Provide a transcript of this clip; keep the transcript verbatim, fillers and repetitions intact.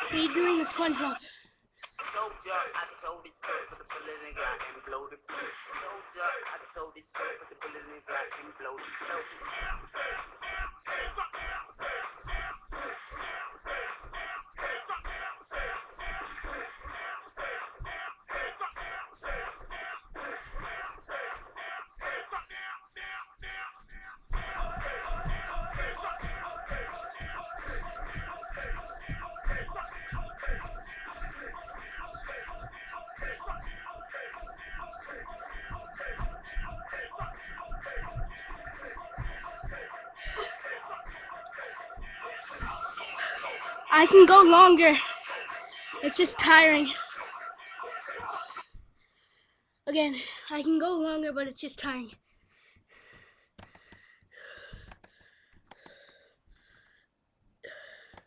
Are you doing the SpongeBob? Told ya, I told it to put the bullet in the Glock and blow the Told ya, I told it to put the bullet in the Glock and blow the I can go longer. It's just tiring. Again, I can go longer, but it's just tiring.